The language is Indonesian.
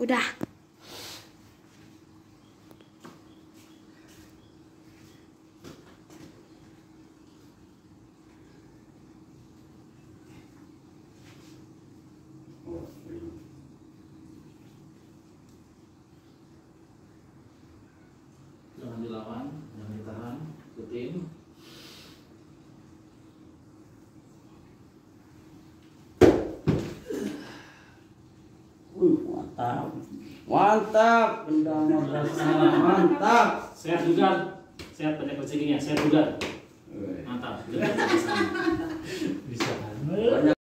Udah. Jangan dilawan, jangan ditahan, ikutin. Mantap. Mantap, benda mantap. Sehat juga, sehat banyak rezekinya, sehat juga. Mantap. Bisa.